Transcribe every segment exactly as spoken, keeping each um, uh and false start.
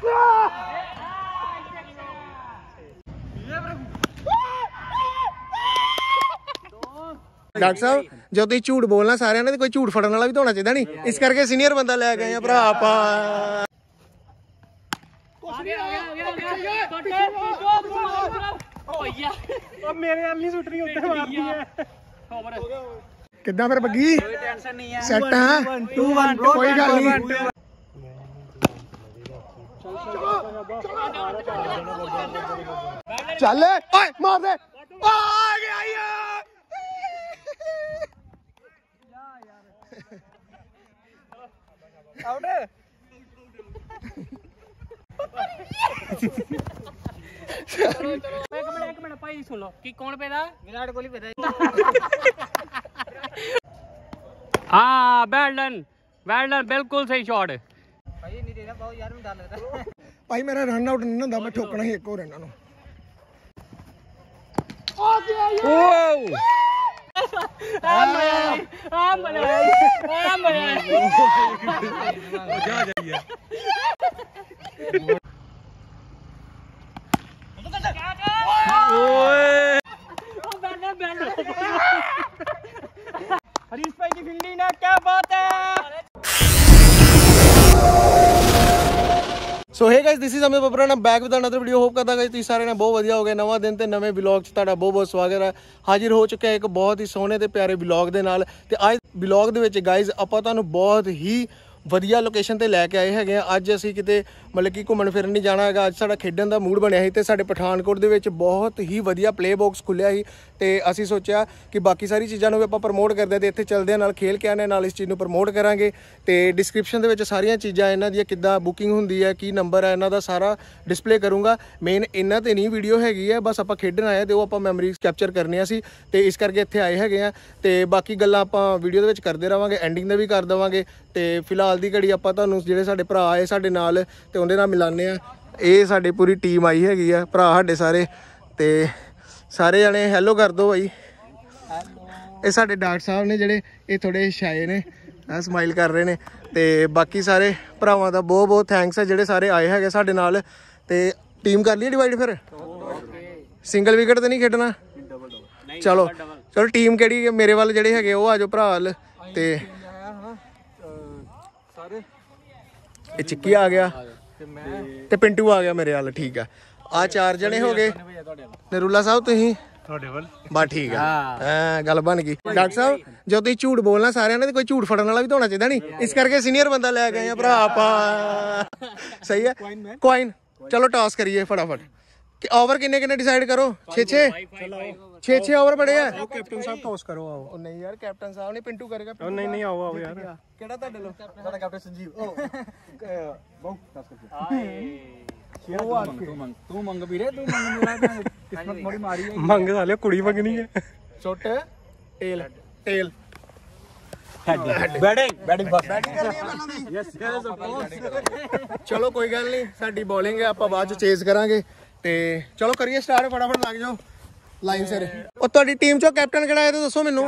Doctor साहब जो तुम झूठ बोलना सारे ने कोई झूठ फड़न वाला भी तो होना चाहिए नहीं, इस करके सीनियर बंदा लै गए भरा आप। कितना फिर बग्गी सेट है कोई गल नहीं। चल मार दे आ गया आउट। एक मिनट एक मिनट भाई सुन लो कि कौन पे था? विराट कोहली पे था। हाँ वेल डन वेल डन बिल्कुल सही शॉट भाई। नहीं देना बहुत यार, मैं डाल लेता भाई मेरा रन आउट नहीं होता, मैं ठोकना ही एक और इन्हां नूं। ओ आ मजा आ मजा आ मजा जा जाइए। ओए ओ बैठना बैठना हरीश भाई की फील्डिंग ना, क्या बात है। So hey guys this is Amit Babra ना back with another video. Hope करदा गाइस तुसीं सारे ने बहुत वधिया हो गए। नवा दिन ते नवे व्लॉग च तुहाडा बहुत बहुत स्वागत है। हाजिर हो चुका है एक बहुत ही सोहने ते प्यारे व्लॉग दे नाल। ते अज व्लॉग दे विच गाइस आपां तुहानूं बहुत ही वधिया लोकेशन ते लैके आए हैगे। अज असीं किते मतलब कि घुम्मण फिरन नहीं जाना हैगा। अज साडा खेडण दा मूड बनिया सी ते साडे पठानकोट दे विच बहुत ही वधिया प्ले बॉक्स खुल्लिया सी ते असीं सोचिया कि बाकी सारी चीज़ां नूं भी आपां प्रमोट करदे ते इत्थे चलदे नाल खेल के आने नाल इस चीज़ नूं प्रमोट करांगे। ते डिस्क्रिप्शन दे विच सारियां चीज़ां इन्हां दियां किद्दां बुकिंग हुंदी है, की नंबर है इन्हां दा सारा डिस्पले करूँगा। मेन इन्हां ते नहीं वीडियो हैगी है, बस आपां खेडण आए ते ओह आपां मैमरीज कैप्चर करनियां सी ते इस करके इत्थे आए हैगे आ। ते बाकी गल्लां आपां वीडियो दे विच करदे रहांगे, एंडिंग दे भी कर देवांगे। ते फिलहाल दी घड़ी आपां तुहानूं ਜਿਹੜੇ ਸਾਡੇ ਭਰਾ ਆਏ ਸਾਡੇ ਨਾਲ ਤੇ ਉਹਦੇ ਨਾਲ ਮਿਲਾਨੇ ਆ। ਇਹ ਸਾਡੀ ਪੂਰੀ ਟੀਮ ਆਈ ਹੈਗੀ ਆ, ਭਰਾ ਸਾਡੇ ਸਾਰੇ। ਤੇ ਸਾਰੇ ਜਣੇ ਹੈਲੋ ਕਰ ਦੋ ਭਾਈ। ਇਹ ਸਾਡੇ ਡਾਕਟਰ ਸਾਹਿਬ ਨੇ ਜਿਹੜੇ ਇਹ ਥੋੜੇ ਸ਼ਾਏ ਨੇ, ਆ ਸਮਾਈਲ ਕਰ ਰਹੇ ਨੇ। ਤੇ ਬਾਕੀ ਸਾਰੇ ਭਰਾਵਾਂ ਦਾ ਬਹੁਤ ਬਹੁਤ ਥੈਂਕਸ ਹੈ ਜਿਹੜੇ ਸਾਰੇ ਆਏ ਹੈਗੇ ਸਾਡੇ ਨਾਲ। ਤੇ ਟੀਮ ਕਰ ਲਈ ਡਿਵਾਈਡ ਫਿਰ ਸਿੰਗਲ ਵਿਕਟ ਤੇ ਨਹੀਂ ਖੇਡਣਾ। ਚਲੋ ਚਲੋ ਟੀਮ ਕਿਹੜੀ ਮੇਰੇ ਵੱਲ ਜਿਹੜੇ ਹੈਗੇ ਉਹ ਆ ਜਾਓ ਭਰਾ ਵੱਲ। ਤੇ ਇਹ ਚਿੱਕੀ ਆ ਗਿਆ ਤੇ ਪਿੰਟੂ ਆ ਗਿਆ ਮੇਰੇ ਵੱਲ। ਠੀਕ ਆ ਆ ਚਾਰ ਜਣੇ ਹੋ ਗਏ। ਨਰੂਲਾ ਸਾਹਿਬ ਤੁਸੀਂ ਤੁਹਾਡੇ ਵੱਲ ਬਸ ਠੀਕ ਆ। ਹਾਂ ਗੱਲ ਬਣ ਗਈ। ਡਾਕਟਰ ਸਾਹਿਬ ਜੋ ਤੁਸੀਂ ਝੂਠ ਬੋਲਣਾ ਸਾਰਿਆਂ ਨੇ ਕੋਈ ਝੂਠ ਫੜਨ ਵਾਲਾ ਵੀ ਤਾਂ ਹੋਣਾ ਚਾਹੀਦਾ ਨਹੀਂ, ਇਸ ਕਰਕੇ ਸੀਨੀਅਰ ਬੰਦਾ ਲੈ ਗਏ ਆ ਭਰਾ ਆਪਾਂ। ਸਹੀ ਹੈ ਕੋਇਨ। ਚਲੋ ਟਾਸ ਕਰੀਏ ਫਟਾਫਟ। ओवर किन्ने किन्ने डिसाइड करो? छे छे छे छे ओवर बड़े हैं। आओ कैप्टन साहब टॉस करो। आओ ओ नहीं यार कैप्टन साहब नहीं पिंटू करेगा। ओ नहीं नहीं आओ आओ यार केड़ा ਤੁਹਾਡੇ ਲੋ ਸਾਡਾ ਕੈਪਟਨ ਸੰਜੀਵ। ओ ਬਹੁ ਟਾਸ करके हाय ਉਹ ਆ ਤੂੰ ਮੰਗ ਤੂੰ ਮੰਗ ਵੀਰੇ ਤੂੰ ਮੰਗ ਮੇਰਾ ਕਿਸਮਤ ਮੋੜੀ ਮਾਰੀ ਹੈ। ਮੰਗ ਸਾਲੇ ਕੁੜੀ ਮੰਗਣੀ ਹੈ। ਸ਼ਾਟ ਟੇਲ ਟੇਲ बैटिंग बैटिंग बस बैटिंग करनी है ਪਹਿਲਾਂ ਦੀ। Yes yes of course. ਚਲੋ ਕੋਈ ਗੱਲ ਨਹੀਂ ਸਾਡੀ ਬੋਲਿੰਗ ਹੈ, ਆਪਾਂ ਬਾਅਦ ਚ ਚੇਜ਼ ਕਰਾਂਗੇ। ਤੇ ਚਲੋ ਕਰੀਏ ਸਟਾਰਟ ਫਟਾਫਟ ਲੱਗ ਜਾਓ ਲਾਈਨ ਸਿਰ। ਉਹ ਤੁਹਾਡੀ ਟੀਮ ਚੋਂ ਕੈਪਟਨ ਕਿਹੜਾ ਹੈ ਤੇ ਦੱਸੋ ਮੈਨੂੰ।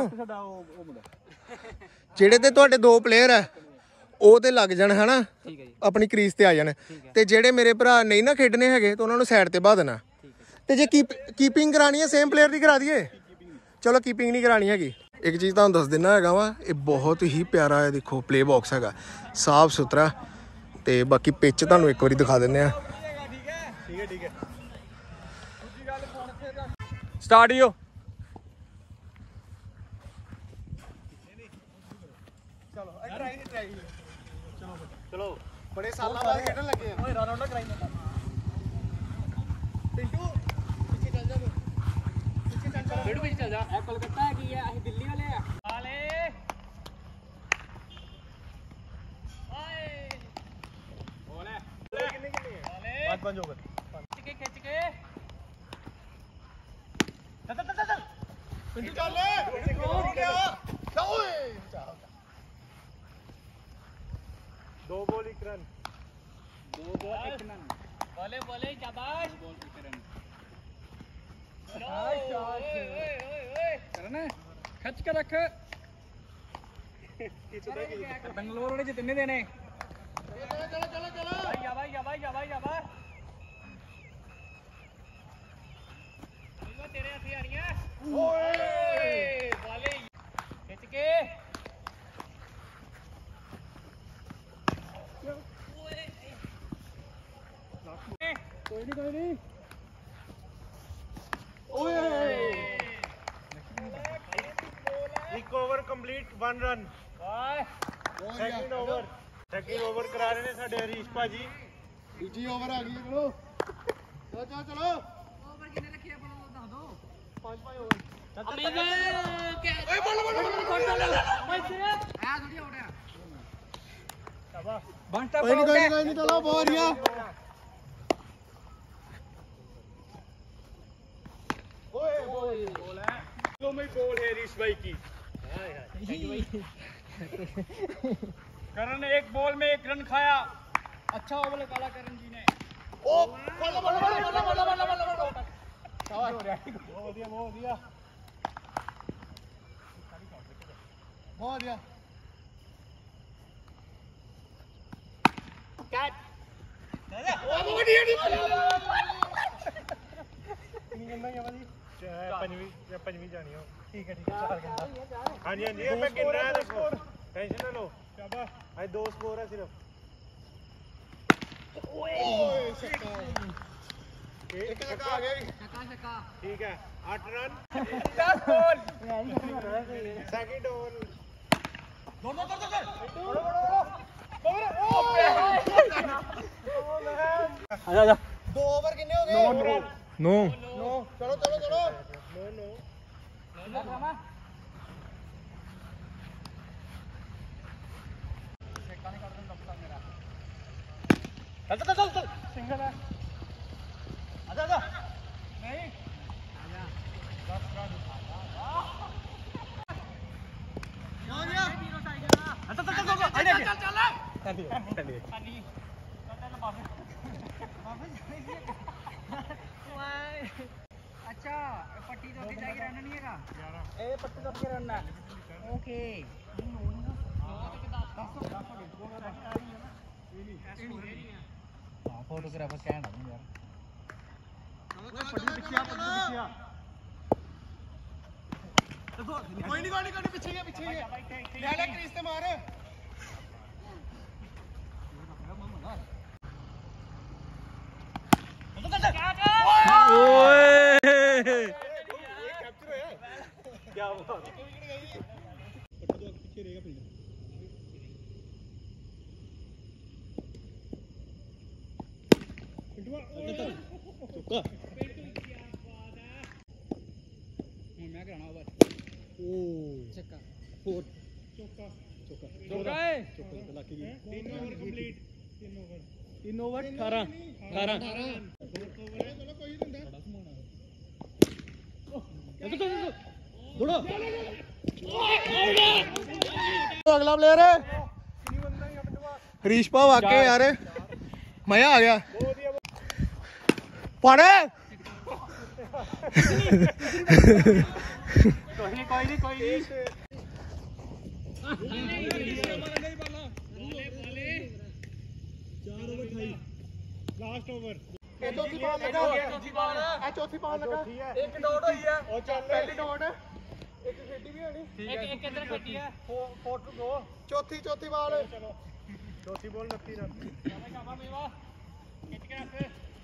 ਜਿਹੜੇ ਤੇ ਤੁਹਾਡੇ ਦੋ ਪਲੇਅਰ ਆ ਉਹ ਤੇ ਲੱਗ ਜਾਣ ਹਨਾ, ਆਪਣੀ ਕ੍ਰੀਜ਼ ਤੇ ਆ ਜਾਣ। ਤੇ ਜਿਹੜੇ ਮੇਰੇ ਭਰਾ ਨਹੀਂ ਨਾ ਖੇਡਣੇ ਹੈਗੇ ਤੇ ਉਹਨਾਂ ਨੂੰ ਸਾਈਡ ਤੇ ਬਾ ਦੇਣਾ। ਤੇ ਜੇ ਕੀਪਿੰਗ ਕਰਾਣੀ ਹੈ ਸੇਮ ਪਲੇਅਰ ਦੀ ਕਰਾ ਦਈਏ। ਚਲੋ ਕੀਪਿੰਗ ਨਹੀਂ ਕਰਾਣੀ ਹੈਗੀ। ਇੱਕ ਚੀਜ਼ ਤੁਹਾਨੂੰ ਦੱਸ ਦਿੰਦਾ ਹੈਗਾ ਵਾ, ਇਹ ਬਹੁਤ ਹੀ ਪਿਆਰਾ ਹੈ। ਦੇਖੋ ਪਲੇ ਬਾਕਸ ਹੈਗਾ ਸਾਫ ਸੁਥਰਾ। ਤੇ ਬਾਕੀ ਪਿੱਚ ਤੁਹਾਨੂੰ ਇੱਕ ਵਾਰੀ ਦਿਖਾ ਦਿੰਦੇ ਆ। ਠੀਕ ਹੈ ਠੀਕ ਹੈ स्टार्ट ही हो। चलो ट्राई ट्राई चलो चलो बड़े सालों बाद खेलने लगे हैं। ओए रन आउट कराई ना पिंटू पीछे चल जा। पीछे चल जा बेडू पीछे चल जा। ए कोलकाता की है ਅਸੀਂ ਦਿੱਲੀ ਵਾਲੇ ਆ। ਆਲੇ ਓਏ ਬੋਲੇ ਕਿੰਨੇ ਕਿੰਨੇ ਆਲੇ ਪੰਜ ਪੰਜ ਹੋ ਗਏ। ਖਿੱਚ ਕੇ ਖਿੱਚ ਕੇ पिंटू चल ले हो गया। ओए दो बॉल एक रन दो बॉल एक रन बोले बोले शाबाश बॉल एक रन। ओए ओए ओए करना खच के रख। बंगलोर वाले जितने देने चलो चलो चलो भाई जा भाई जा भाई जा भाई जा भाई तेरे हथी आ रही है ओए वाले खिंच के कोई नहीं कोई नहीं ओए एक over complete one run second over second over करा रहे ने साडे हरीश भाजी दूजी ओवर आ गई है चलो चलो चलो चलो ओवर कितने रखे अपन बता दो पांच पांच ओवर अबे क्या ओए बोल बोल बोल मैं से आ थोड़ी आउट है शाबाश बंटा कोई नहीं कोई नहीं कोई नहीं चलो बहुत बढ़िया ओए ओए बॉल है लो में बॉल है हरीश भाई की हाय हाय थैंक यू भाई करण ने एक बॉल में एक रन खाया अच्छा ओवर निकाला करण जी ने ओ बोलो बोलो बोलो बोलो बोलो बोलो बोलो शाबाश बहुत बढ़िया बहुत बढ़िया बहुत बढ़िया कैच पंजवी या पंजवी जानी हो ठीक है ठीक है चार गेंदा हां जी हां जी मैं गिन रहा है स्कोर टेंशन ना लो शाबाश आज दो स्कोर है सिर्फ ओए छक्का एक छक्का आ गया छक्का छक्का ठीक है आठ रन दस बॉल सेकंड ओवर दौड़ दौड़ दौड़ दौड़ आजा आजा दो ओवर कितने हो गए नो नो चलो चलो चलो नो नो चल चल चल चल सिंगल है आजा आजा नहीं आजा हो गया हीरो साइड जा चल चल चल चल चल चल चलिए चलिए खाली चल वापस वापस अच्छा पट्टी तो के जाके रन नहीं हैगा ए पट्टी तो के रन है ओके फोटोग्राफर कैंड है यार पट्टी पीछे आ पट्टी पीछे आ कोई नहीं कोई नहीं कोई पीछे गया पीछे गया ले ले क्रीज से मार ओए कैप्चर है क्या हुआ पीछे रहेगा फील्ड चौका मैं कराना ओवर ओ छक्का फोर चौका चौका चौका है चौका लाके गई तीन ओवर कंप्लीट तीन ओवर तीन ओवर अठारह अठारह चलो कोई नहीं दौड़ो अगला प्लेयर है हरीश भाव आके यार मजा आ गया पढ़े कोई नहीं कोई नहीं कोई नहीं लास्ट ओवर ਇਹ ਚੌਥੀ ਬਾਲ ਲਗਾ चौथी बॉल ਇਹ ਚੌਥੀ ਬਾਲ ਲਗਾ चौथी है ਇੱਕ ਡਾਟ ਹੋਈ ਹੈ ਉਹ ਚੱਲ ਪਹਿਲੀ ਡਾਟ ਇੱਕ ਖੇਡੀ ਵੀ ਹੋਣੀ एक एक किधर खट्टी है फोर टू गो ਚੌਥੀ ਚੌਥੀ ਬਾਲ चलो चौथी बॉल नत्ती रन शाबाश शाबाश मेवा खिंच के रख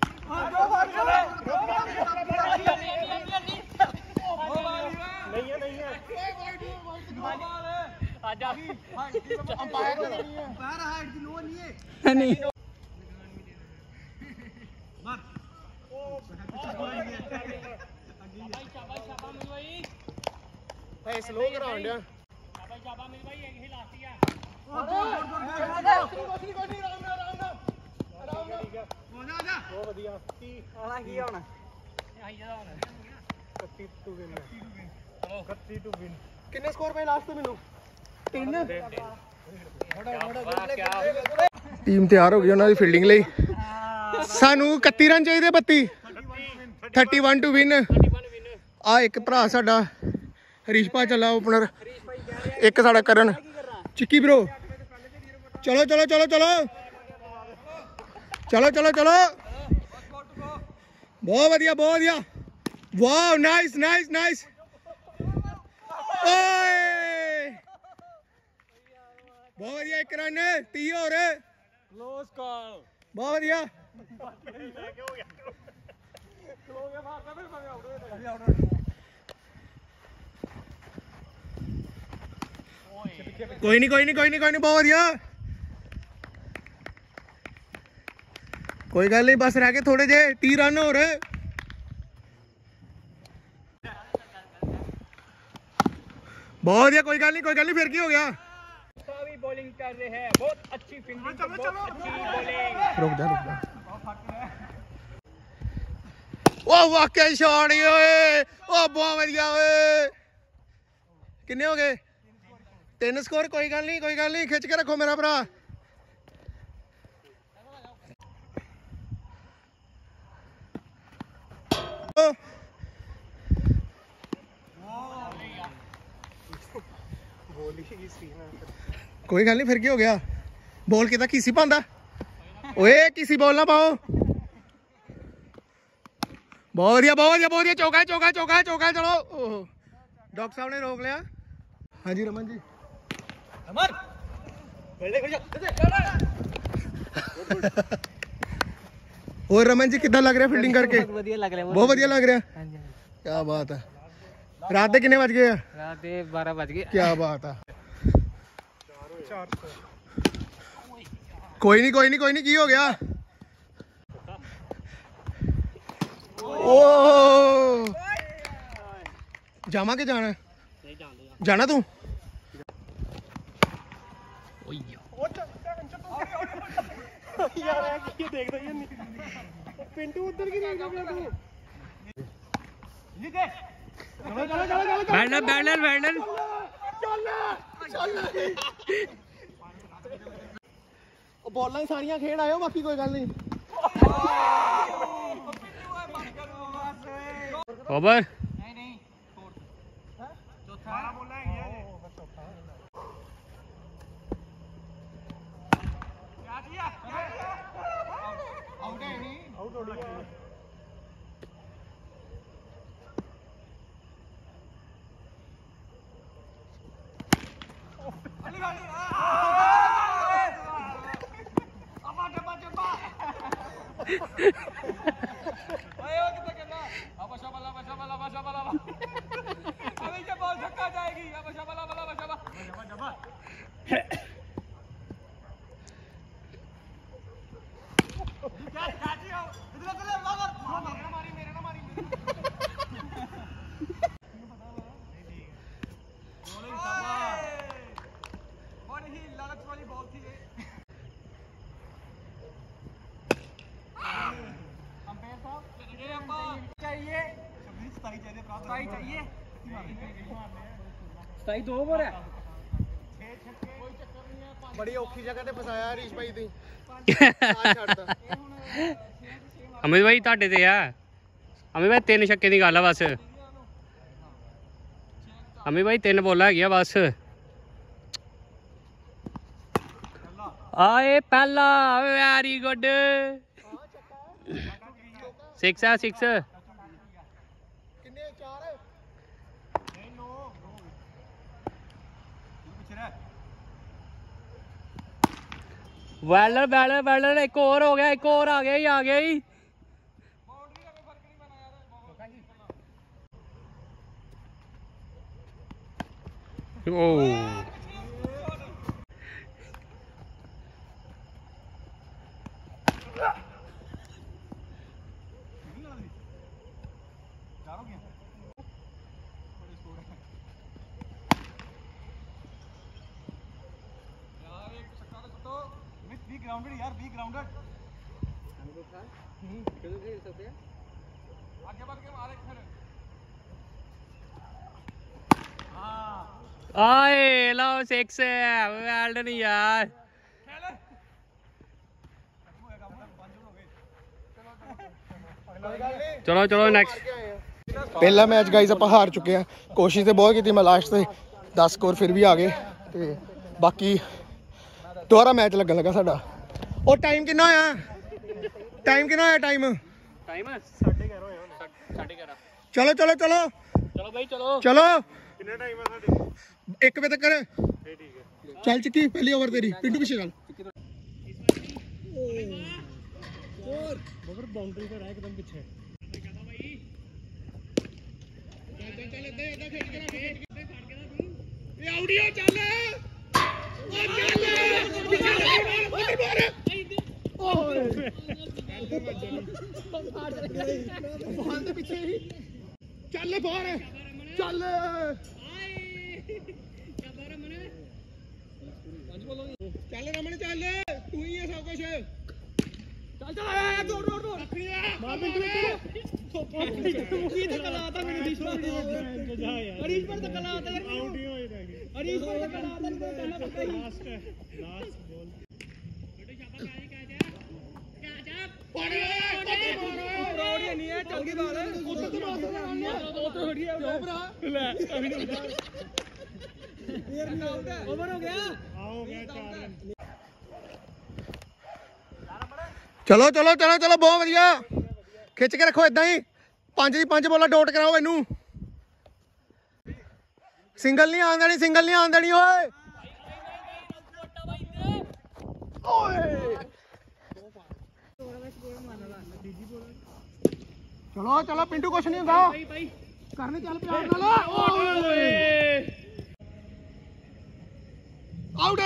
नहीं है नहीं है आजा ਅੰਪਾਇਰ ਤੇ ਨਹੀਂ ਹੈ ਅੰਪਾਇਰ ਹਾਈਟ ਦੀ ਲੋੜ ਨਹੀਂ ਹੈ नहीं शाबाश शाबाश शाबाश मेरे भाई ਐ ਸਲੋ ਕਰਾਉਣ ਡਿਆ शाबाश शाबाश मेरे भाई यही लास्ट ही है बहुत बढ़िया आना की होना यही जदा होना इकतीस टू विन चलो इकतीस टू विन ਕਿੰਨੇ ਸਕੋਰ ਪਏ ਲਾਸਟ ਤੋਂ ਮੈਨੂੰ ਤਿੰਨ ਟੀਮ ਤਿਆਰ ਹੋ ਗਈ ਉਹਨਾਂ ਦੀ ਫੀਲਡਿੰਗ ਲਈ ਸਾਨੂੰ ਇਕੱਤੀ ਰਨ ਚਾਹੀਦੇ ਬੱਤੀ ਇਕੱਤੀ ਟੂ ਵਿਨ ਆ ਇੱਕ ਭਰਾ ਸਾਡਾ ਹਰੀਸ਼ ਭਾ ਚੱਲਾ ਓਪਨਰ ਇੱਕ ਸਾਡਾ ਕਰਨ ਚਿੱਕੀ ਬ్రో ਚਲੋ ਚਲੋ ਚਲੋ ਚਲੋ चलो चलो चलो बहुत वधिया बहुत वधिया वाह नाइस नाइस नाइस बहुत वधिया एक रन तीह और बहुत वधिया कोई नहीं कोई नहीं कोई नहीं कोई नहीं बहुत वधिया कोई गल नहीं बस रह गए थोड़े जे टी रन हो रहे बहुत वधिया कोई गल नहीं कोई गल नहीं फिर की हो गया भी बॉलिंग कर रहे हैं बहुत अच्छी फील्डिंग बहुत अच्छी बॉलिंग रुक जा रुक जा ओ वाकई शॉट ओए ओ बहुत वधिया ओए किन्ने हो गए तीन स्कोर कोई गल नहीं कोई गल नहीं खिंच के रखो मेरा भरा कोई गल नहीं फिर की हो गया बॉल किता किसी पांदा ओए किसी बॉल ना पाओ बहुत बढ़िया बहुत बढ़िया बहुत बढ़िया चौका चौका चौका चौका चलो डॉक्टर साहब ने रोक लिया हाँ जी रमन जी और रमन जी कितना लग रहा है फील्डिंग करके बहुत बढ़िया लग रहा है बहुत बढ़िया लग रहा है क्या बात है रात के कितने बज गए रात के बारह बज गए क्या बात है कोई नहीं कोई नहीं कोई नहीं की हो गया ओ जामा के जाना जाना तू पिंटू उधर की बैडल बैडल बैडल बॉलां ही सारियां खेड आयो बाकी कोई गल नहीं ओवर नहीं नहीं चौथा बारह बॉलां है ये क्या किया आउट है नहीं आउट हो गया अली गाड़ी अब डब्बा डब्बा आयो कितना कहना अब शाबाला शाबाला शाबाला अबे ये बॉल धक्का जाएगी अब शाबाला शाबाला शाबाला डब्बा क्या काटी हो इधर चले बाबर मेरे ना मारी मेरे ना मारी बॉलिंग शाबाश बड़ी ही लालच वाली बॉल थी ये अंपायर साहब ये अंपायर चाहिए सताई चाहिए प्राप्त सताई चाहिए सताई दो ओवर है छह छक्के कोई चक्कर नहीं है बड़ी औखी जगह ते फसाया हरीश भाई दी अमित भाई ਤੁਹਾਡੇ ਤੇ ਆ ਅਮਿਤ ਭਾਈ ਤਿੰਨ ਛੱਕੇ ਦੀ ਗੱਲ ਆ ਬਸ ਅਮਿਤ ਭਾਈ ਤਿੰਨ ਬੋਲਾਂ ਹੈਗੀਆਂ ਬਸ ਆਏ ਪਹਿਲਾ ਵੈਰੀ ਗੁੱਡ सिक्स है सिक्स वेलर वेलर वेलर एक और हो गया एक और आ गया ही आ गया ही ओ ग्राउंडेड यार बी ग्राउंडेड हम्म चलो खेल सकते हैं आगे बढ़ के मारे फिर हां आए लो सिक्स है वेल डन यार चलो चलो नेक्स्ट पहला मैच गाइस ਆਪਾਂ ਹਾਰ ਚੁੱਕੇ ਆ ਕੋਸ਼ਿਸ਼ ਤੇ ਬਹੁਤ ਕੀਤੀ ਮੈਂ ਲਾਸਟ ਤੇ दस ਸਕੋਰ ਫਿਰ ਵੀ ਆ ਗਏ ਤੇ ਬਾਕੀ ਦੁਬਾਰਾ ਮੈਚ ਲੱਗਣ ਲੱਗਾ ਸਾਡਾ और टाइम कितना होया टाइम कितना है टाइम? टाइम साढ़े ग्यारह होया होना। साढ़े ग्यारह। चलो चलो चलो चलो भाई चलो चलो कितना टाइम है साढ़े? एक बजे तक कर। ठीक है चल चिक्की पहली ओवर तेरी। पिंटू पीछे चल। बबर बाउंड्री पर है एकदम पीछे। आउडियो चल पीछे चल बाहर चल चल रमन चल तू ही है सब कुछ चल चल दौड़ दौड़ दौड़ मार पिंटू पिंटू मुखी धक्का लाता मैंने बीच में हरीश पर धक्का लाता यार आउट ही हो रहा है। हरीश पर धक्का लाता नहीं तो कहना पड़ता ही लास्ट है लास्ट बॉल। बेटे शाबाश आ जा क्या जा पड़े रोड़ी नहीं है चल के बाल उधर तो मार दो उधर हटी है चोपरा ले अभी नहीं ओवर हो गया आओ गया चार रन। चलो चलो चलो चलो बहुत बढ़िया खिंच के रखो इदा ही पांच दी पांच बॉलां डॉट कराओ इनू सिंगल नहीं आन देनी सिंगल नहीं आन देनी ओए चलो चलो पिंटू कुछ नहीं होगा करने चल प्यार नाल आउट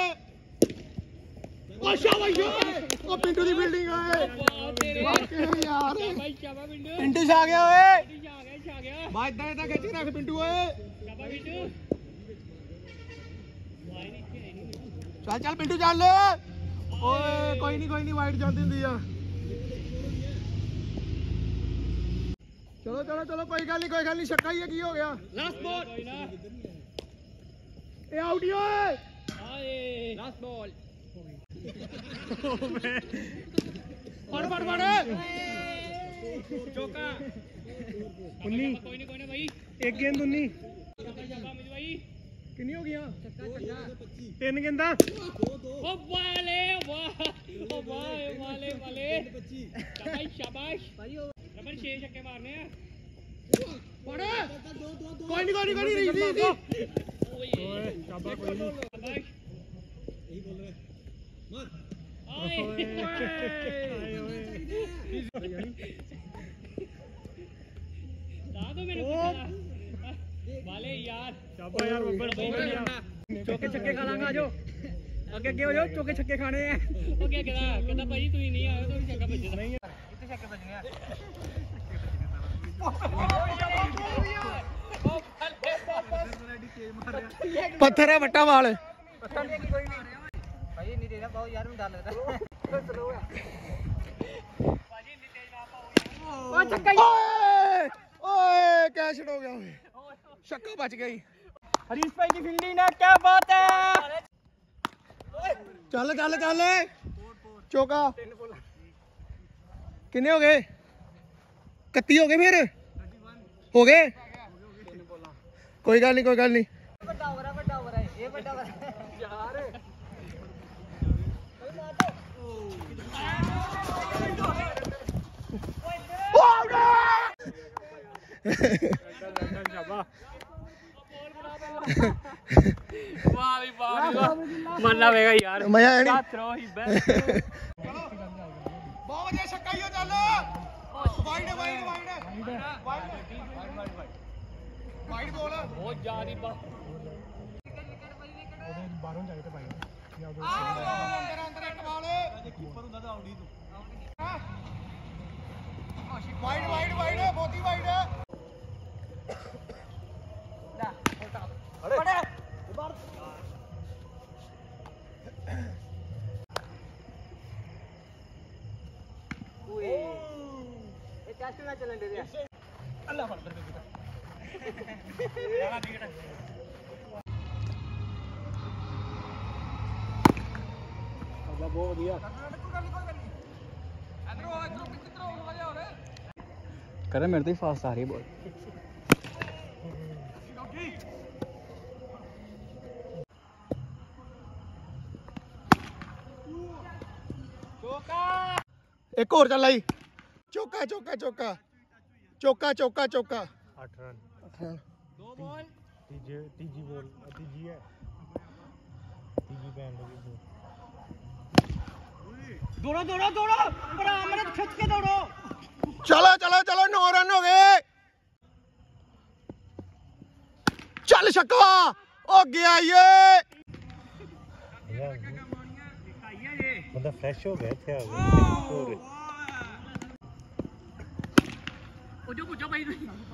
ओ शाबाश ओ पिंटू दी फील्डिंग ओए वाकई यार भाई शाबाश पिंटू पिंटू छा गया ओए छा गया छा गया भाई इधर इधर खिंच के रख पिंटू ओए शाबाश पिंटू चल चल पिंटू चल ओए कोई नहीं कोई नहीं वाइट जाती हुंदी आ चलो चलो चलो कोई गल नहीं कोई गल नहीं छक्का ही है की हो गया लास्ट बॉल ए आउट ही ओए आए लास्ट बॉल फड़ फड़ फड़ चौका उन्नी कोई नहीं कोई नहीं भाई एक गेंद उन्नी शाबाश मुझे भाई कितनी हो गया तीन गेंदा ओ वाले वाह ओ वाह वाले वाले शाबाश शाबाश रमन छह छक्के मारने हैं फड़ कोई नहीं कोई नहीं कोई नहीं रीच रीच ओए शाबाश कोई नहीं। शाबाश यही बोल रहे मार आए दादो मेरे को वाले यार शाबाश यार बब्बर बहुत बढ़िया। चौके छक्के खा लांगा जो आगे आगे हो जाओ चौके छक्के खाने हैं ओ क्या कहता कहता भाई तू ही नहीं आया तो छक्का बजदा नहीं कितने छक्के बजने हैं पत्थर है बट्टा वाल पत्थर नहीं कोई मार रहा भाई नहीं देना बहुत यार में डर लगता है बाजी नहीं तेज ना पाओ ओ छक्का ओए ओए कैच हो गया छक्का बच गई हरीश भाई की फील्डिंग ना क्या बात है चल चल चल चौका कितने हो गए इकतीस हो गए फिर हो गए कोई गल नहीं कोई गल नहीं वाह भी वाह मानना पड़ेगा यार मजा आया नहीं थ्रो ही बेस्ट बहुत बढ़िया छक्का ही हो चल wide wide wide wide wide ball बहुत ज्यादा बा बाहरों जाए तो भाई अंदर अंदर एक बॉल कीपर ਹੁੰਦਾ ਤਾਂ ਆਊਟ ਹੀ ਤੂੰ वाइड वाइड वाइड बहुत ही वाइड है ला अरे बाहर ओए ये टेस्ट मैच चलन दे दिया अल्लाह फड़ दे बेटा यार विकेट अल्लाह बहुत बढ़िया करे मेरे तो ही फास्ट आ रही है बॉल एक और चल आई चौका चौका चौका चौका चौका चौका आठ रन दो बॉल तीजी तीजी बॉल तीजी है तीजी बैन लगी दौड़ो दौड़ो दौड़ो पर अमृत खिंच के दौड़ो चलो चलो चलो नौ रन हो गए चल छक्का ओ गया ये बंदा फ्रेश हो गया थे और ओ जो पूछो भाई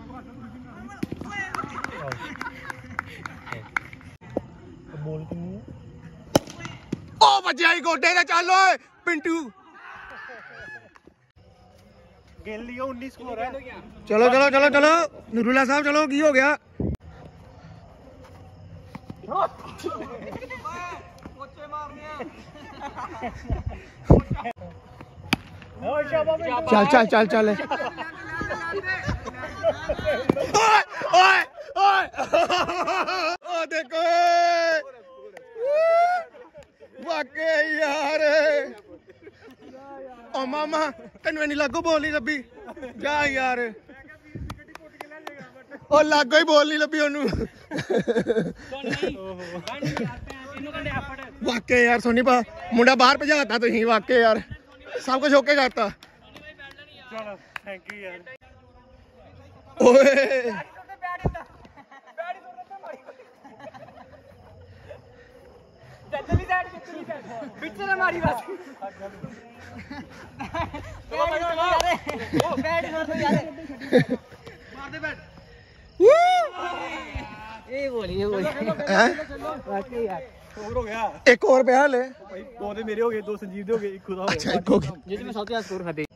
बॉल कितनी है ओ बच्चा ही गोडे ते चल ओए पिंटू गेल लियो उन्नीस स्कोर है चलो चलो चलो चलो नूरुल्लाह साहब चलो की हो गया चल चल चल चल ओए ओए ओए ओ देखो वाकई यार ओ मामा तेन नहीं लागो बोल नहीं लभी जा यार ओ लागो ही बोल नहीं लभी ओनू वाकई यार सोनी पा मुंडा बाहर भजाता तुम वाकई यार सब कुछ होके जाता चलो थैंक यू यार ओए पिक्चर मारी बस बैट मार दो यार मार दे बैट ये बोली ये बोली वाकई यार स्कोर हो गया एक और पे हाल है भाई दो दे मेरे हो गए दो संजीव दे हो गए एक खुदा हो अच्छा एक हो गया जिसमें सबसे ज्यादा स्कोर खाते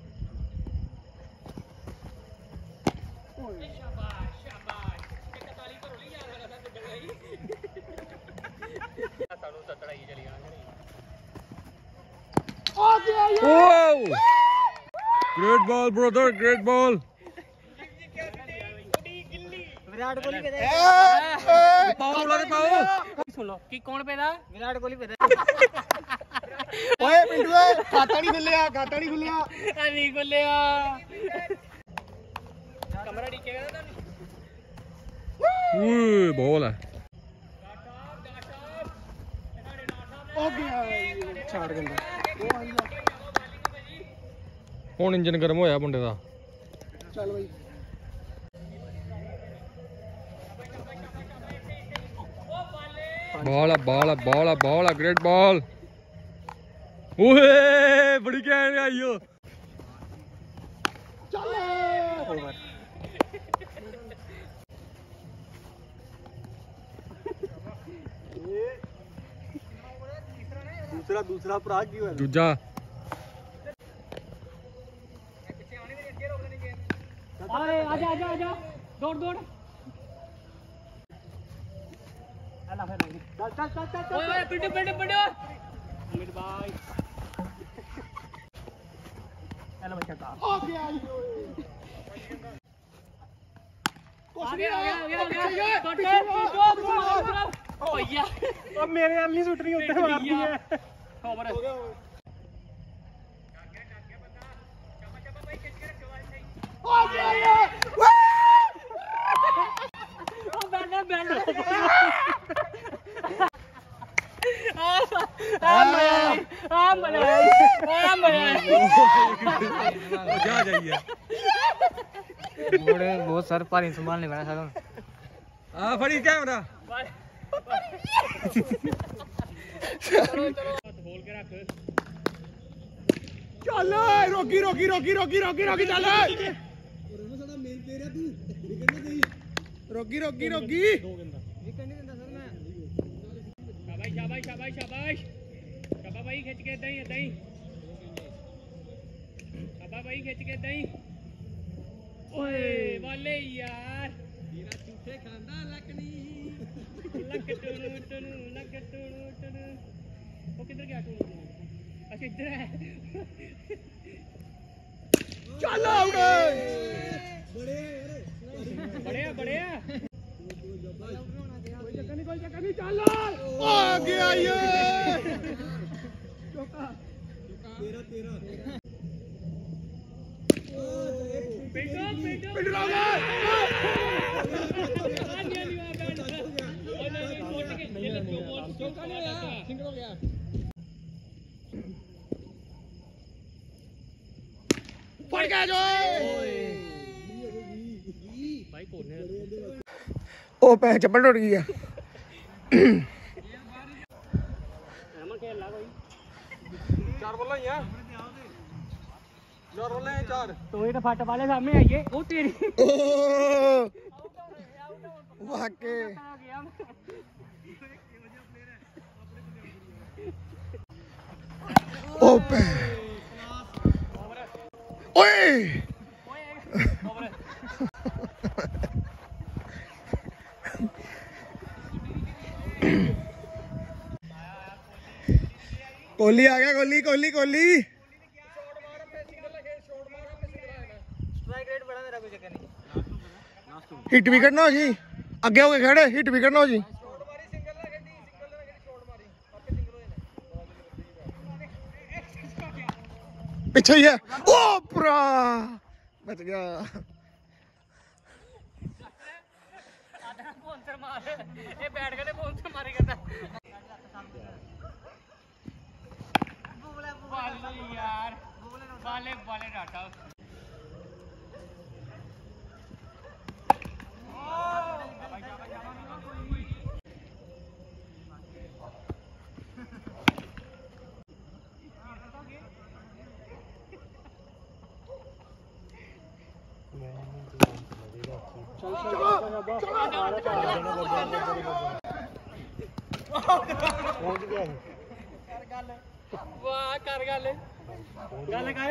Whoa! Great ball, brother. Great ball. Virat Kohli पे पाओ बोला पाओ सुन लो कि कौन पे था विराट कोहली पे था ओए पिंटू ओए खाता नहीं खुलिया खाता नहीं खुलिया नहीं खुलिया कमरा नीचे गया था ओए बॉल है ओ गया चार गंदा ਹੁਣ ਇੰਜਨ ਗਰਮ ਹੋਇਆ ਮੁੰਡੇ ਦਾ ਚੱਲ ਬਈ ਬਾਲ ਆ ਬਾਲ ਆ ਬਾਲ ਆ ਬਾਲ ਆ ਗ੍ਰੇਟ ਬਾਲ ਓਏ ਬੜੀ ਕਹਿਣ ਆਈਓ ਚੱਲ ਓਵਰ दूसरा दूसरा भरा की हुआ ਦੂਜਾ अरे आजा आजा आजा दौड़ दौड़ चल चल चल चल ओए ओए पिंटू पिंटू पिंटू अमित भाई चलो बच्चा का आ गया आ गया आ गया आ गया आ गया टोटे पिंटू भैया अब मेरे अम्मी सुट रही होते मारती है खबर हो गया आ गया ओ बैठना बैठना आ आ आ मरे आ मरे जा जाइए बड़े बहुत सर पानी संभालने वाला सर आ फड़ी कैमरा चलो चलो खोल के रख चल रोकी रोकी रोकी रोकी रोकी रोकी चल रोकी रोकी रोकी शाबाश शाबाश शाबाश शाबाश शाबाश भाई खिंच के दई दई शाबाश भाई खिंच के दई ओए वाले यार मेरा झूठे खांदा लकनी लक टुनु टुनु लक टुनु टुनु वो किधर गया टुनु अच्छा इधर है चल आउट बड़े बड़े बड़े कोई चक्कर नहीं कोई चक्कर नहीं चल आ गया ये चौका तेरा तेरा ਪਿੰਡ ਰੋ ਗਿਆ ਫੜ ਗਿਆ ਜੋ ਭਾਈ ਕੋਨੇ ਉਹ ਪੈ ਚੱਪਲ ਟੁੱਟ ਗਈ ਆ ਰਮਨ ਖੇਲ ਲਾ ਕੋਈ ਚਾਰ ਬੋਲਾਂ ਹੀ ਆ ਚਾਰ ਬੋਲਾਂ ਹੀ ਚਾਰ ਤੂੰ ਇਹ ਤਾਂ ਫੱਟ ਵਾਲੇ ਸਾਹਮਣੇ ਆਈਏ ਉਹ ਤੇਰੀ ਵਾਕੇ ਆ ਗਿਆ ਓਪੇ ਓਏ कोहली आ गया कोहली कोहली कोहली हिट विकेट ना हो जी अगे हो गए खड़े हिट विकेट ना हो जी पीछे ही है ओ पूरा बच गया ਇਹ ਬੈਠ ਕੇ ਬੋਲ ਤੇ ਮਾਰੀ ਕਰਦਾ ਬਾਲੇ ਯਾਰ ਬਾਲੇ ਬਾਲੇ ਡਾਟਾ ਵਾਹ ਕਰ ਗੱਲ ਗੱਲ ਕਰ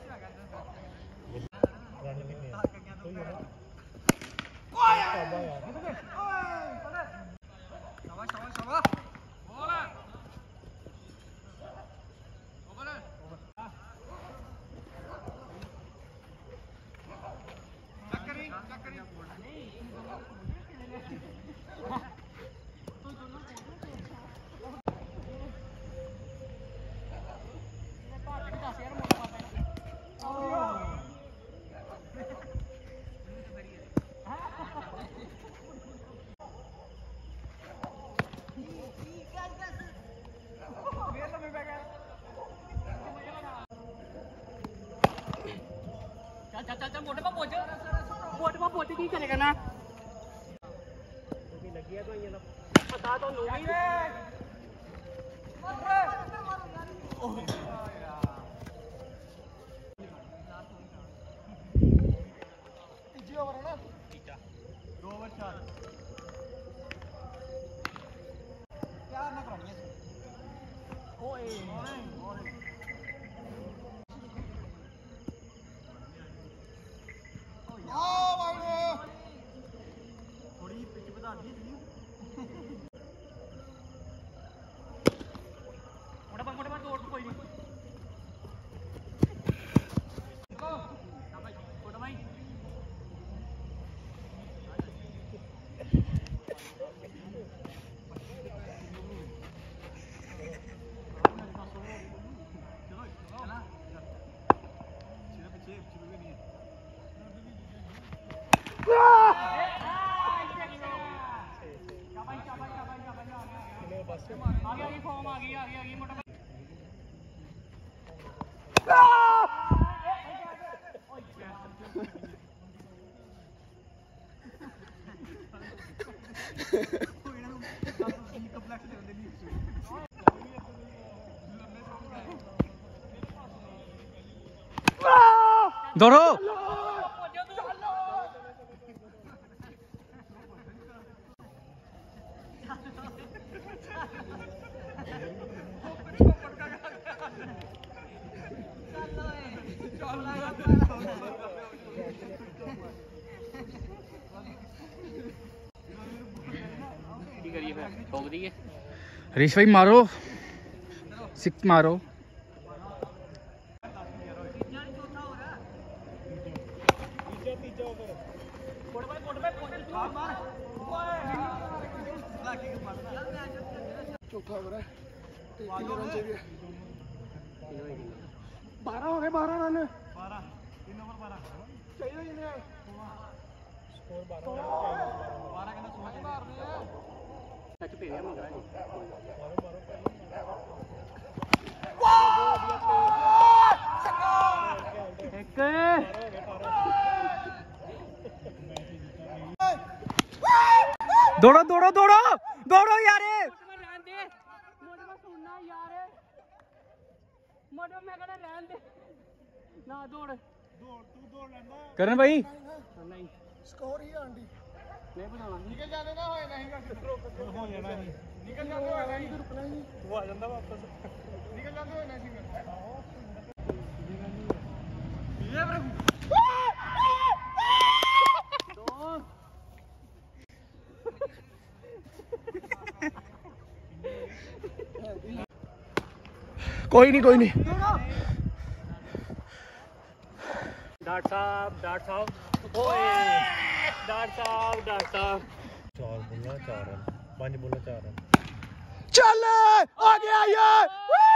ਚੱਲ ਚੱਲ ਚੱਲ ਮੋਟੇ ਪਾ ਪੁੱਜ ਮੋਟੇ ਪਾ ਪੁੱਜ ਕੀ ਕਰੇਗਾ ਨਾ ਲੱਗਿਆ ਦਵਾਈਆਂ ਦਾ ਪਤਾ ਤੁਹਾਨੂੰ ਵੀ ਤੀਜੀ ਓਵਰ ਹੈ ਨਾ ਤੀਜਾ ਦੋ ਓਵਰ ਚਾਰ ਪਿਆਰ ਨਾ ਕਰਾਉਣੀ ਓਏ ਥੋੜੀ ਪਿੱਚ ਵਧਾ ਦਿੱਤੀ ਸੀ ਮੋਟਾ ਪਾ ਮੋਟਾ ਪਾ ਤੋੜ ਕੋਈ ਨਹੀਂ ਭਾਈ ਮੋਟਾ ਭਾਈ आ गया फॉर्म आ गई आ गई आ गई मोटा दौड़ो करिए फिर ठोक दिए हरीश भाई मारो सिक्स मारो चौथा ओवर है कितने रन चाहिए बारह हो गए बारह रन बारह तीन ओवर बारह ਸੱਚ ਭੇਰਿਆ ਮੰਗਰਾ ਜੀ ਇੱਕ दौड़ो दौड़ो दौड़ो दौड़ो यार ਰਹਿਣ ਦੇ ਮੋਟਰ ਮੈਂ ਸੁਣਨਾ ਯਾਰ ਮੋਟਰ ਮੈਂ ਕਹਿੰਦਾ ਰਹਿਣ ਦੇ ਨਾ ਦੌੜ करण भाई ਨਹੀਂ ਸਕੋਰ ਹੀ ਆਂਡੀ ਨਹੀਂ ਬਣਾਉਣਾ ਨਿਕਲ ਜਾਂਦੇ ਨਾ ਹੋਏ ਨਹੀਂ ਹੋ ਜਾਣਾ ਸੀ ਨਿਕਲ ਜਾਂਦੇ ਹੋਏ ਨਹੀਂ ਰੁਕਣਾ ਹੀ ਉਹ ਆ ਜਾਂਦਾ ਵਾਪਸ ਨਿਕਲ ਜਾਂਦੇ ਹੋਏ ਨਹੀਂ कोई नहीं कोई नहीं ਡਾਕਟਰ ਸਾਹਿਬ ਡਾਕਟਰ ਸਾਹਿਬ ਓਏ ਡਾਕਟਰ ਸਾਹਿਬ ਡਾਕਟਰ ਸਾਹਿਬ ਚਾਰ ਬੁੱਲਾ ਚਾਰ ਰਨ ਪੰਜ ਬੁੱਲਾ ਚਾਰ ਰਨ चल आ गया यार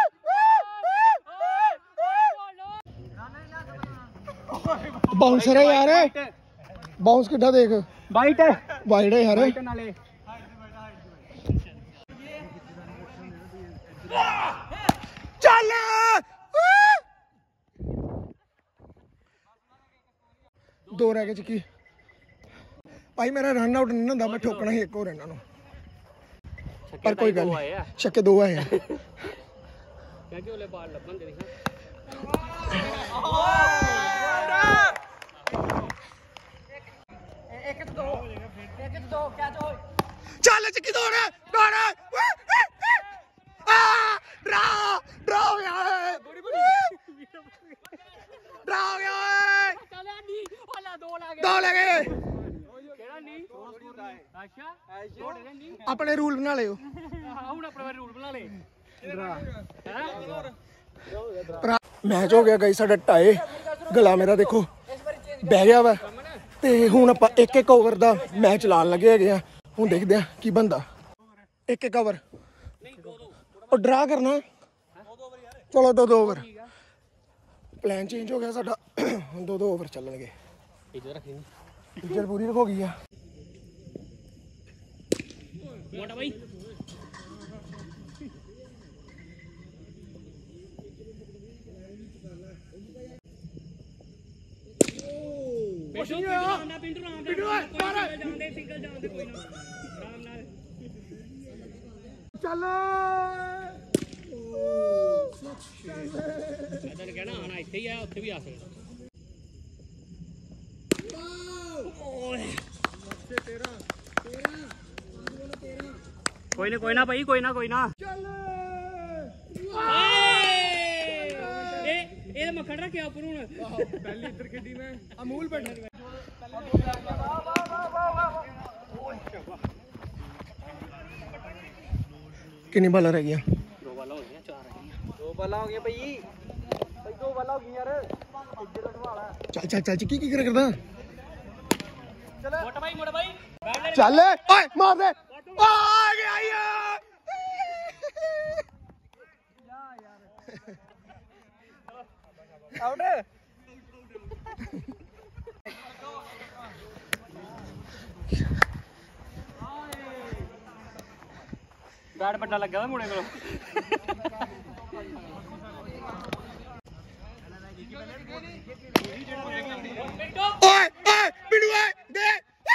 बाउंसर है यार बाउंस किड्डा देख बाइट है वाइड है यार बाइट नाले चल दो रह गए चिक्की भाई मेरा रन आउट नहीं होंदा मैं ठोकना ही एक और इन्हां नूं पर कोई गल नहीं छक्के दो आए हैं ਕਿਉਂਕਿ ਉਹਲੇ ਬਾਲ ਲੱਭਣ ਦੇ ਇੱਕ ਤੋਂ ਦੋ ਇੱਕ ਤੋਂ ਦੋ ਕੈਚ ਹੋਏ चल चिक्की दौड़ दौड़ आ ड्रा ड्रा हो गया ड्रा हो गया ਚੱਲ ਨਹੀਂ ਉਹਲਾ ਦੋ ਲਾ दो लगे ਕਿਹੜਾ ਨਹੀਂ ਅੱਛਾ ਛੋੜ ਦੇ ਨਹੀਂ अपने रूल बना लियो ਹੁਣ ਆਪਣੇ ਰੂਲ ਬਣਾ ਲੈ मैच हो गया गई साडा टाई गला मेरा देखो बह गया वा ते हुण आपां एक एक ओवर दा मैच लान लगे हैगे आ हुण देखदे आ की बनदा एक एक ओवर और ड्रा करना चलो दो दो ओवर प्लान चेंज हो गया साडा हुण दो दो ओवर चलणगे ਇੱਧਰ ਰੱਖੀ पिक्चर पूरी हो गई है ਮੋਟਾ ਬਾਈ ਪਿੰਡੂ ਆਉਂਦਾ ਪਿੰਡੂ ਆਉਂਦਾ ਪਿੰਡੂ ਜਾਂਦੇ ਸਿੰਗਲ ਜਾਂਦੇ ਕੋਈ ਨਾ ਆਰਾਮ ਨਾਲ चल ਮੈਂ ਤਾਂ ਕਹਿਣਾ ਆਣਾ ਇੱਥੇ ਹੀ ਆ ਉੱਥੇ ਵੀ ਆ ਸਕਦਾ ਕੋਈ ਨਾ ਕੋਈ ਨਾ ਭਾਈ ਕੋਈ ਨਾ ਕੋਈ ਨਾ ਇਹ ਇਹ ਮੱਖਣ ਰੱਖਿਆ ਉੱਪਰ ਹੁਣ पहली इधर खेडी मैं अमूल बैठा कितनी बाला रह गया ਦੋ ਬਾਲਾਂ ਹੋ ਗਈਆਂ ਚਾਰ ਰਹਿ दो बाला हो गया भाई भाई दो बाला हो गई यार इधर संभाल चल चल चल की की कर करदा ਗਈਆਂ ਮੋਟਾ ਭਾਈ ਮੋਟਾ ਭਾਈ ਬੈਠ ਲੈ चल ओए मार दे आ गया यार आउट ਗਾੜ ਵੱਡਾ ਲੱਗਾ ਵਾ ਮੁੰਡੇ ਕੋਲ ओए ओए बिडू ओए दे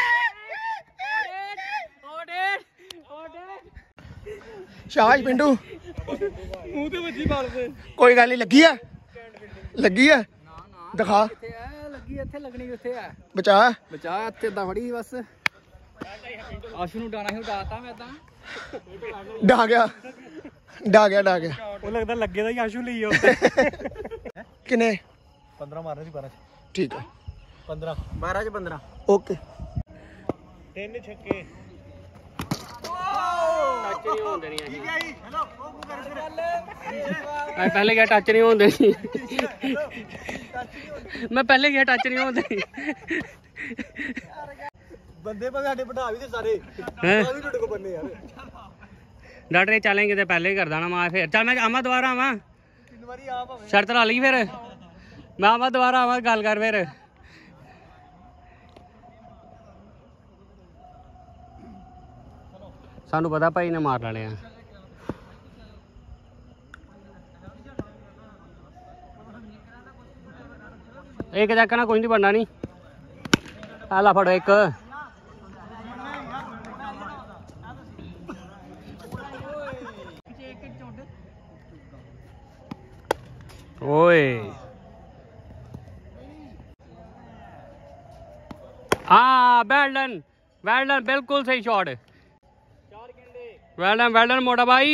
शाबाश पिंडू मुंह ते वजी बाल पे कोई गल नहीं लगी है लगी है दिखा लगी इत्थे लगनी किथे है बचा बचा इत्थे दा फड़ी बस आशू ਨੂੰ ਡਾਣਾ ਹੀ ਉਡਾਤਾ ਮੈਂ ਤਾਂ डा गया डा गया डा गया ਉਹ ਲੱਗਦਾ ਲੱਗੇ ਦਾ ਹੀ ਆਸ਼ੂ ਲਈ ਆ ਉੱਤੇ किने ਪੰਦਰਾਂ ਮਾਰਨੇ ਸੀ ਬਾਰਾਂ ठीक है ਪੰਦਰਾਂ बारह ਚ पंद्रह ओके ਤਿੰਨ ਛੱਕੇ ਟੱਚ ਨਹੀਂ ਹੋਣ ਦੇਣੀ ਠੀਕ ਹੈ ਜੀ ਹੈਲੋ ਉਹ ਕਰ ਮੈਂ ਪਹਿਲੇ ਗਿਆ ਟੱਚ ਨਹੀਂ ਹੋਣ ਦੇਣੀ ਮੈਂ ਪਹਿਲੇ ਗਿਆ ਟੱਚ ਨਹੀਂ ਹੋਣ ਦੇਣੀ ਬੰਦੇ ਭਾਵੇਂ ਸਾਡੇ ਬਿਠਾ ਵੀ ਤੇ ਸਾਰੇ हैं ਆ ਵੀ ਤੁਹਾਡੇ ਕੋ ਬੰਨੇ ਯਾਰ डॉक्टर ये चलेंगे तो पहले ही कर देना मैं फिर चल मैं आवा दोबारा आवा ਤਿੰਨ ਵਾਰੀ ਆ ਭਾਵੇਂ शर्त ला ली फिर मैं आवा दोबारा आवा गल कर फिर ਸਾਨੂੰ ਪਤਾ ਭਾਈ ਨੇ ਮਾਰ ਲੈਣੇ ਆ। ਇੱਕ ਚੱਕ ਨਾ ਕੋਈ ਨਹੀਂ ਬਣਨਾ ਨਹੀਂ। ਆ ਲਾ ਫੜੋ ਇੱਕ। ਓਏ हाँ वेल डन वेल डन बिल्कुल सही shot. Well done well done मोटा भाई।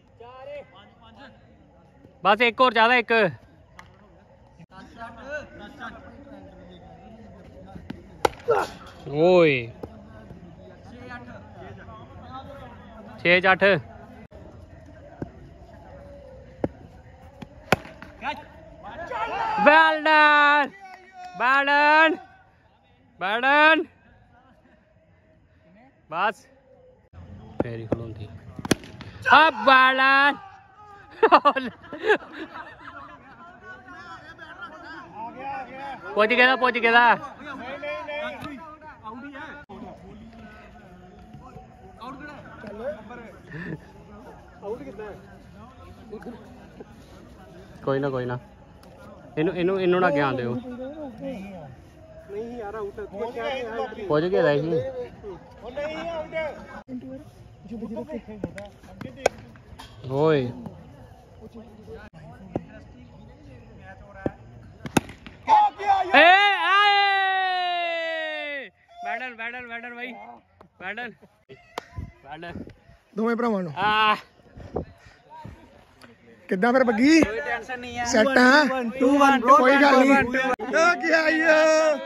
बस एक और ज्यादा एक। ओए छे अठ। वेल डन वेल डन बैडन बस फेरी खलोंदी अब बैडन पहुंच गया पहुंच गया। कोई ना कोई ना इनू इनू इनू ना ज्ञान दो। पहुंच गया था ओए बैडन बैडन बैडन भाई बैडन बैडन ਦੋਵੇਂ ਭਰਾਵਾਂ ਨੂੰ आ ਕਿੱਦਾਂ ਫਿਰ ਬੱਗੀ? ਕੋਈ ਟੈਨਸ਼ਨ ਨਹੀਂ ਹੈ। ਸੈੱਟ ਆ टू वन ब्रो ਕੋਈ ਗੱਲ ਨਹੀਂ। ਆ ਕੀ ਆਇਆ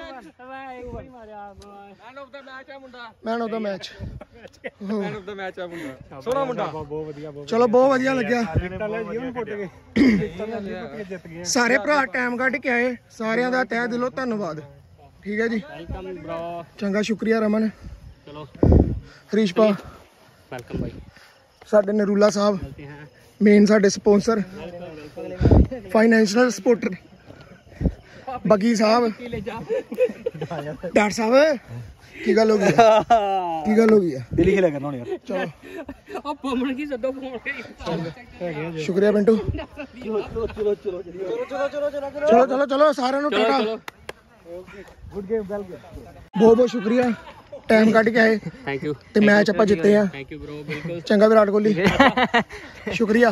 मैन ऑफ द मैच है मुंडा। Man of the match man of the match है मुंडा। सोना मुंडा ਬਹੁਤ ਵਧੀਆ ਬਹੁਤ ਚਲੋ ਬਹੁਤ ਵਧੀਆ ਲੱਗਿਆ। ਟਿਕਟਾਂ ਲੈ ਜੀਵਨ ਪੁੱਟ ਕੇ ਜਿੱਤ ਗਏ। ਸਾਰੇ ਭਰਾ ਟਾਈਮ ਕੱਢ ਕੇ ਆਏ, ਸਾਰਿਆਂ ਦਾ ਤਹਿ ਦਿਲੋਂ ਧੰਨਵਾਦ। ਠੀਕ ਹੈ ਜੀ, वेलकम ब्रो। ਚੰਗਾ ਸ਼ੁਕਰੀਆ ਰਮਨ, चलो ਹਰੀਸ਼ਪਾ, वेलकम भाई। ਸਾਡੇ ਨਰੂਲਾ ਸਾਹਿਬ चलते हैं। ਮੇਨ ਸਾਡੇ sponsor, financial supporter Baggi Sahib. Doctor Sahib ਕੀ ਗੱਲ ਹੋ ਗਈ? ਕੀ ਗੱਲ ਹੋ ਗਈ ਆ? दिल्ली खेला करना यार। ਚਲੋ अब पमन की सदो फोन ਸ਼ੁਕਰੀਆ ਪਿੰਟੂ। चलो चलो चलो चलो चलो चलो चलो ਚਲੋ ਚਲੋ ਚਲੋ ਸਾਰਿਆਂ ਨੂੰ tata. Good game well game. ਬਹੁਤ ਬਹੁਤ ਸ਼ੁਕਰੀਆ, ਟਾਈਮ ਕੱਢ ਕੇ ਆਏ थैंक यू ਤੇ ਮੈਚ ਆਪਾਂ ਜਿੱਤੇ ਆ। Thank you bro. बिल्कुल ਚੰਗਾ ਵਿਰਾਟ ਕੋਹਲੀ, ਸ਼ੁਕਰੀਆ।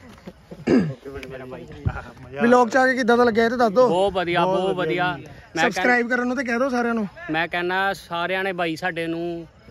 ਵਲੌਗ ਚ ਆ ਕੇ ਕਿੱਦਾਂ ਦਾ ਲੱਗਿਆ ਇਹ ਤੇ ਦੱਸ ਦਿਓ। ਬਹੁਤ ਵਧੀਆ ਬਹੁਤ ਵਧੀਆ। ਮੈਂ ਕਹਿ- ਸਬਸਕ੍ਰਾਈਬ ਕਰਨ ਨੂੰ ਤੇ ਕਹਿ ਦਿਓ ਸਾਰਿਆਂ ਨੂੰ। ਮੈਂ ਕਹਿੰਦਾ ਸਾਰਿਆਂ ਨੇ ਭਾਈ ਸਾਡੇ ਨੂੰ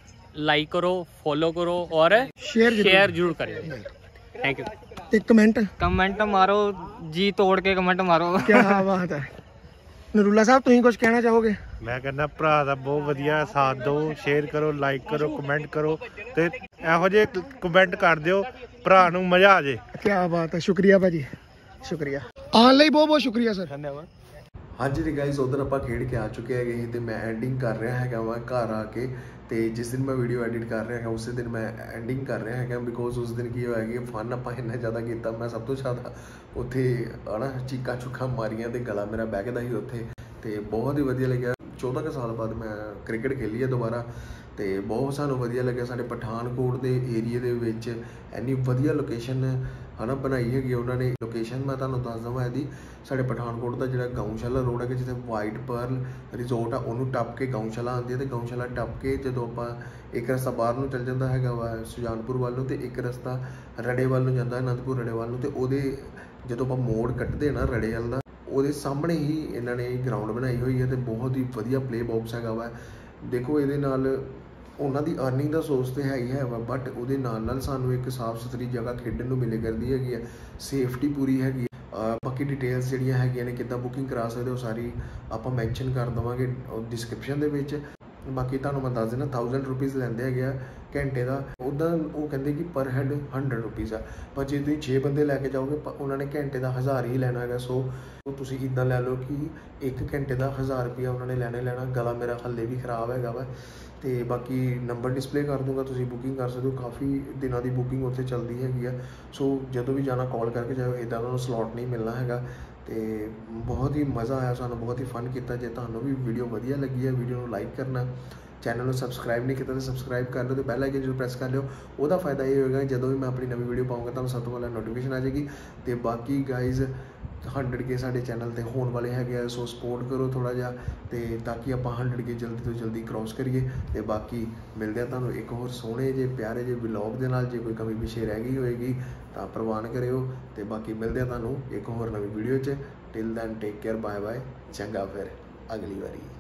ਲਾਈਕ ਕਰੋ, ਫੋਲੋ ਕਰੋ ਔਰ ਸ਼ੇਅਰ ਜ਼ਰੂਰ, ਸ਼ੇਅਰ ਜ਼ਰੂਰ ਕਰਿਓ। Thank you. ਤੇ ਕਮੈਂਟ। कमेंट मारो जी तोड़ के कमेंट मारो। ਕੀ ਬਾਤ ਹੈ। ਨਰੂਲਾ ਸਾਹਿਬ ਤੁਸੀਂ ਕੁਝ ਕਹਿਣਾ ਚਾਹੋਗੇ? ਮੈਂ ਕਹਿੰਦਾ ਭਰਾ ਦਾ ਬਹੁਤ ਵਧੀਆ ਸਾਥ ਦਿਓ, ਸ਼ੇਅਰ ਕਰੋ, ਲਾਈਕ ਕਰੋ, ਕਮੈਂਟ ਕਰੋ ਤੇ ਇਹੋ ਜਿਹੇ ਕਮੈਂਟ ਕਰ ਦਿਓ ਭਰਾ ਨੂੰ ਮਜ਼ਾ ਆ ਜੇ। ਕੀ ਬਾਤ ਹੈ, ਸ਼ੁਕਰੀਆ ਭਾਜੀ, ਸ਼ੁਕਰੀਆ। ਆਉਣ ਲਈ ਬਹੁਤ ਬਹੁਤ ਸ਼ੁਕਰੀਆ ਸਰ। ਧੰਨਵਾਦ। ਹਾਂਜੀ ਜੀ ਗਾਇਸ, ਉਧਰ ਆਪਾਂ ਖੇਡ ਕੇ ਆ ਚੁੱਕੇ ਹੈਗੇ ਤੇ ਮੈਂ ਐਂਡਿੰਗ ਕਰ ਰਿਹਾ ਹੈਗਾ ਵਾ ਘਰ ਆ ਕੇ। ਤੇ ਜਿਸ ਦਿਨ ਮੈਂ ਵੀਡੀਓ ਐਡਿਟ ਕਰ ਰਿਹਾ ਹੈਗਾ ਉਸੇ ਦਿਨ ਮੈਂ ਐਂਡਿੰਗ ਕਰ ਰਿਹਾ ਹੈਗਾ, ਬਿਕੋਜ਼ ਉਸ ਦਿਨ ਕੀ ਹੋਇਆ ਕਿ ਫਨ ਆਪਾਂ ਇੰਨਾ ਜ਼ਿਆਦਾ ਕੀਤਾ। ਮੈਂ ਸਭ ਤੋਂ ਜ਼ਿਆਦਾ ਉੱਥੇ ਹਨਾ ਚੀਕਾਂ ਚੁੱਕਾਂ ਮਾਰੀਆਂ ਤੇ ਗਲਾ ਮੇਰਾ ਬਹਿ ਹੀ ਉੱਥੇ, ਤੇ ਬਹੁਤ ਹੀ ਵਧੀਆ ਲੱਗਿਆ। ਚੌਦਾਂ ਕੁ ਸਾਲ ਬਾਅਦ ਮੈਂ ਕ੍ਰਿਕਟ ਖੇਲੀ ਹੈ ਦੁਬਾਰਾ, ਤੇ ਬਹੁਤ ਸਾਨੂੰ ਵਧੀਆ ਲੱਗਿਆ। ਸਾਡੇ ਪਠਾਨਕੋਟ ਦੇ ਏਰੀਏ ਦੇ ਵਿੱਚ ਇੰਨੀ ਵਧੀਆ ਲੋਕੇਸ਼ਨ ਹਨਾ ਬਣਾਈ ਹੈਗੀ ਉਹਨਾਂ ਨੇ। ਲੋਕੇਸ਼ਨ ਮੈਂ ਤੁਹਾਨੂੰ ਦੱਸ ਦਵਾਂ ਇਹਦੀ, ਸਾਡੇ ਪਠਾਨਕੋਟ ਦਾ ਜਿਹੜਾ ਗਊਸ਼ਾਲਾ ਰੋਡ ਹੈਗਾ ਜਿੱਥੇ ਵਾਈਟ ਪਰਲ ਰਿਜ਼ੋਰਟ ਆ ਉਹਨੂੰ ਟੱਪ ਕੇ ਗਊਸ਼ਾਲਾ ਆਉਂਦੀ ਹੈ, ਤੇ ਗਊਸ਼ਾਲਾ ਟੱਪ ਕੇ ਜਦੋਂ ਆਪਾਂ ਇੱਕ ਰਸਤਾ ਬਾਹਰ ਨੂੰ ਚੱਲ ਜਾਂਦਾ ਹੈਗਾ ਵਾ ਸੁਜਾਨਪੁਰ ਵੱਲ ਨੂੰ, ਤੇ ਇੱਕ ਰਸਤਾ ਰੜੇ ਵੱਲ ਨੂੰ ਜਾਂਦਾ ਅਨੰਦਪੁਰ ਰੜੇ ਵੱਲ ਨੂੰ, ਤੇ ਉਹਦੇ ਜਦੋਂ ਆਪਾਂ ਮੋੜ ਕੱਟਦੇ ਨਾ ਰੜੇ ਵੱਲ ਦਾ, ਉਹਦੇ ਸਾਹਮਣੇ ਹੀ ਇਹਨਾਂ ਨੇ ਗਰਾਊਂਡ ਬਣਾਈ ਹੋਈ ਹੈ ਤੇ ਬਹੁਤ ਹੀ ਵਧੀਆ ਪਲੇ ਬਾਕਸ ਹੈਗਾ ਵਾ। ਦੇਖੋ ਇਹਦੇ ਨਾਲ ਉਹਨਾਂ ਦੀ ਅਰਨਿੰਗ ਦਾ ਸੋਰਸ ਤੇ ਹੈ ਹੀ ਹੈ ਵਾ, ਬਟ ਉਹਦੇ ਨਾਲ ਨਾਲ ਸਾਨੂੰ ਇੱਕ ਸਾਫ਼ ਸੁਥਰੀ ਜਗ੍ਹਾ ਖੇਡਣ ਨੂੰ ਮਿਲੇ ਕਰਦੀ ਹੈਗੀ ਹੈ, ਸੇਫਟੀ ਪੂਰੀ ਹੈਗੀ। ਬਾਕੀ ਡਿਟੇਲਸ ਜਿਹੜੀਆਂ ਹੈਗੀਆਂ ਨੇ ਕਿੱਦਾਂ ਬੁਕਿੰਗ ਕਰਾ ਸਕਦੇ ਹੋ ਸਾਰੀ ਆਪਾਂ ਮੈਂਸ਼ਨ ਕਰ ਦੇਵਾਂਗੇ ਡਿਸਕ੍ਰਿਪਸ਼ਨ ਦੇ ਵਿੱਚ। ਬਾਕੀ ਤੁਹਾਨੂੰ ਮੈਂ ਦੱਸ ਦੇਣਾ ਥਾਊਜ਼ੈਂਡ ਰੁਪੀਜ਼ ਲੈਂਦੇ ਹੈਗੇ ਆ ਘੰਟੇ ਦਾ। ਉੱਦਾਂ ਉਹ ਕਹਿੰਦੇ ਕਿ ਪਰ ਹੈਡ ਹੰਡਰਡ ਰੁਪੀਜ਼ ਆ, ਪਰ ਜੇ ਤੁਸੀਂ ਛੇ ਬੰਦੇ ਲੈ ਕੇ ਜਾਓਗੇ ਉਹਨਾਂ ਨੇ ਘੰਟੇ ਦਾ ਹਜ਼ਾਰ ਹੀ ਲੈਣਾ ਹੈਗਾ। ਸੋ ਤੁਸੀਂ ਇੱਦਾਂ ਲੈ ਲਓ ਕਿ ਇੱਕ ਘੰਟੇ ਦਾ ਹਜ਼ਾਰ ਰੁਪਈਆ ਉਹਨਾਂ ਨੇ ਲੈਣਾ ਹੀ ਲੈਣਾ। ਗਲਾ ਮੇਰਾ ਹਾਲੇ ਵੀ ਖ਼ਰਾਬ ਹੈਗਾ ਵਾ, ਤੇ ਬਾਕੀ ਨੰਬਰ ਡਿਸਪਲੇ ਕਰ ਦੂੰਗਾ, ਤੁਸੀਂ ਬੁਕਿੰਗ ਕਰ ਸਕਦੇ ਹੋ। ਕਾਫੀ ਦਿਨਾਂ ਦੀ ਬੁਕਿੰਗ ਉੱਥੇ ਚੱਲਦੀ ਹੈਗੀ ਆ। ਸੋ ਜਦੋਂ ਵੀ ਜਾਣਾ ਕਾਲ ਕਰਕੇ ਜਾਓ, ਇੱਦਾਂ ਉਹਨਾਂ ਨੂੰ ਸਲੋਟ ਨਹੀਂ ਮਿਲਣਾ ਹੈਗਾ। ਤੇ ਬਹੁਤ ਹੀ ਮਜ਼ਾ ਆਇਆ ਸਾਨੂੰ, ਬਹੁਤ ਹੀ ਫਨ ਕੀਤਾ। ਜੇ ਤੁਹਾਨੂੰ ਵੀ ਵੀਡੀਓ ਵਧੀਆ ਲੱਗੀ ਹੈ ਵੀਡੀਓ ਨੂੰ ਲਾਈਕ ਕਰਨਾ, ਚੈਨਲ ਨੂੰ ਸਬਸਕ੍ਰਾਈਬ ਨਹੀਂ ਕੀਤਾ ਤਾਂ ਸਬਸਕ੍ਰਾਈਬ ਕਰ ਲਿਓ ਤੇ ਬੈਲ ਆਈਕਨ ਜ਼ਰੂਰ ਪ੍ਰੈਸ ਕਰ ਲਿਓ। ਉਹਦਾ ਫਾਇਦਾ ਇਹ ਹੋਏਗਾ ਜਦੋਂ ਵੀ ਮੈਂ ਆਪਣੀ ਨਵੀਂ ਵੀਡੀਓ ਪਾਊਂਗਾ ਤੁਹਾਨੂੰ ਸਭ ਤੋਂ ਪਹਿਲਾਂ ਨੋਟੀਫਿਕੇਸ਼ਨ ਆ ਜਾਏਗੀ। ਤੇ ਬਾਕੀ ਗਾਈਜ਼ ਹੰਡਰਡ ਕੇ ਸਾਡੇ ਚੈਨਲ ਤੇ ਹੋਣ ਵਾਲੇ ਹੈਗੇ ਆ, ਸੋ ਸਪੋਰਟ ਕਰੋ ਥੋੜਾ ਜਿਹਾ ਤੇ ਤਾਂ ਕਿ ਆਪਾਂ ਹੰਡਰਡ ਕੇ ਜਲਦੀ ਤੋਂ ਜਲਦੀ ਕ੍ਰੋਸ ਕਰੀਏ। ਤੇ ਬਾਕੀ ਮਿਲਦੇ ਆ ਤੁਹਾਨੂੰ ਇੱਕ ਹੋਰ ਸੋਹਣੇ ਜੇ ਪਿਆਰੇ ਜੇ ਵਲੌਗ ਦੇ ਨਾਲ। ਜੇ ਕੋਈ ਕਮੀ ਪਿੱਛੇ ਰਹਿ ਗਈ ਹੋਏਗੀ ਤਾਂ ਪ੍ਰਵਾਨ ਕਰਿਓ। ਤੇ ਬਾਕੀ ਮਿਲਦੇ ਆ ਤੁਹਾਨੂੰ ਇੱਕ ਹੋਰ ਨਵੀਂ ਵੀਡੀਓ 'ਚ। Till then take care, bye bye, ਚੰਗਾ ਫਿਰ ਅਗਲੀ ਵਾਰੀ।